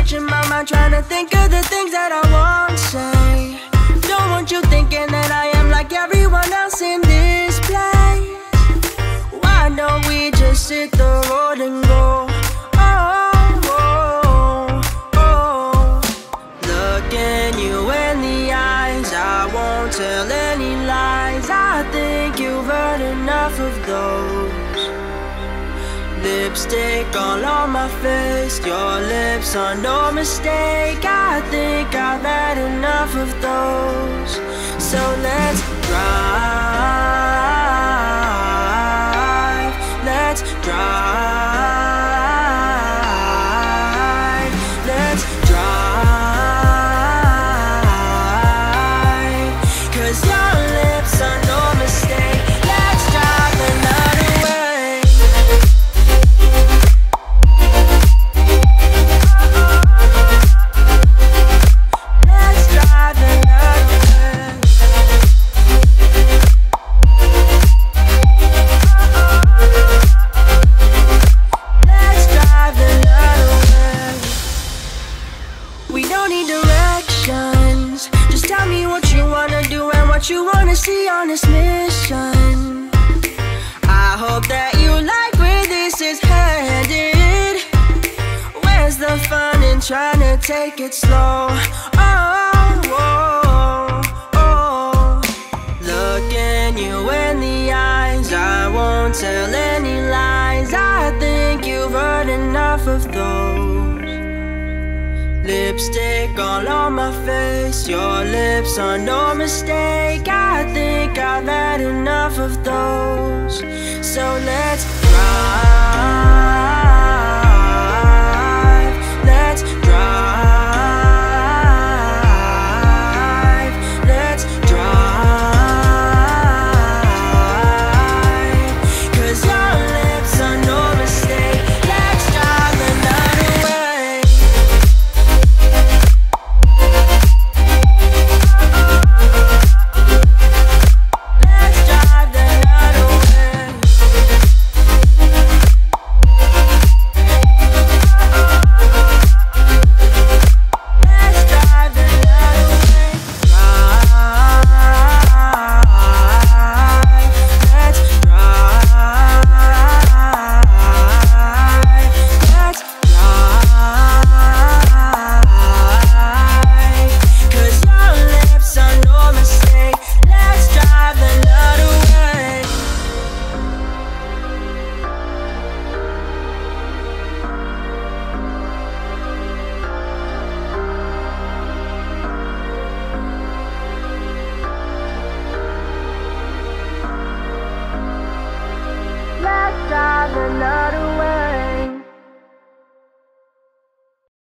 searching my mind, trying to think of the things that I won't say. Don't want you thinking that I am like everyone else in this place. Why don't we just hit the road and go? Looking you in the eyes, I won't tell any lies. I think you've heard enough of those. Lipstick all on my face, your lips are no mistake. I think I've had enough of those. So let's drive, let's drive, let's drive. 'Cause your lips are no mistake. Let's drive the night away. Let's drive the night away. Let's drive the night away. We don't need directions. Just tell me what you wanna do and what you wanna see on this mission. I hope that you like where this is headed. Where's the fun in trying to take it slow? Looking you in the eyes, I won't tell any lies. I think you've heard enough of those. Lipstick all on my face, your lips are no mistake. I think I've had enough of those. So let's drive, let's drive, let's drive. 'Cause your lips are no mistake. Let's drive the night away. Let's drive the night away. Let's drive the night away. Drive. Let's drive. Let's drive. 'Cause your lips are no mistake. Let's drive the night away. Let's drive the night away.